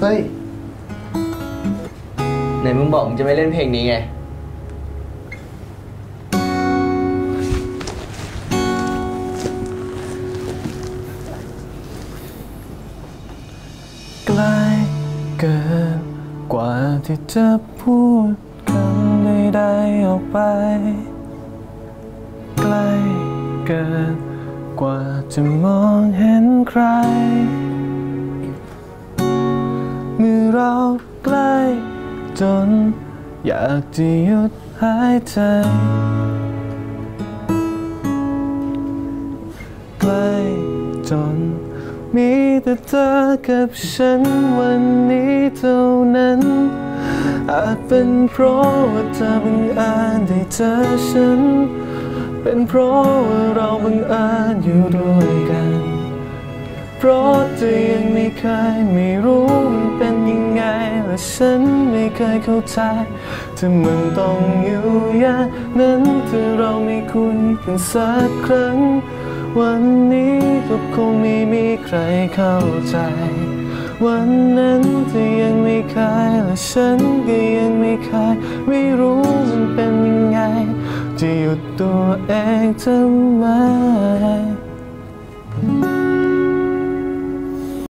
ฮ้ยไหนมึงบอกมึงจะไม่เล่นเพลงนี้ไงใกล้เกินกว่าที่จะพูดคำใดๆออกไปใกล้เกินกว่าจะมองเห็นใครเมื่อเราใกล้จนอยากจะหยุดหายใจใกล้จนมีแต่เธอกับฉันวันนี้เท่านั้นอาจเป็นเพราะว่าเธอบังเอิญได้เจอฉันเป็นเพราะว่าเราบังเอิญอยู่ด้วยกันเพราะเธอยังไม่เคยไม่รู้มันเป็นยังไงและฉันไม่เคยเข้าใจถ้ามันต้องอยู่อย่างนั้นถ้าเราไม่คุยกันสักครั้งวันนี้ก็คงไม่มีใครเข้าใจวันนั้นเธอยังไม่เคยและฉันก็ยังไม่เคยไม่รู้มันเป็นยังไงจะหยุดตัวเองทำไม